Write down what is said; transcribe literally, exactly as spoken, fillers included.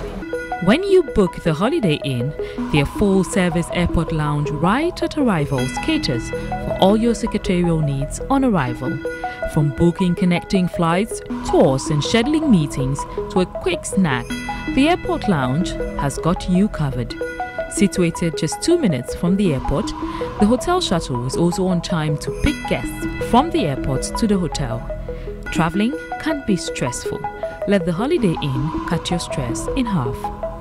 When you book the Holiday Inn, their full-service airport lounge right at arrival caters for all your secretarial needs on arrival. From booking connecting flights, tours and scheduling meetings to a quick snack, the airport lounge has got you covered. Situated just two minutes from the airport, the hotel shuttle is also on time to pick guests from the airport to the hotel. Traveling can be stressful. Let the Holiday Inn cut your stress in half.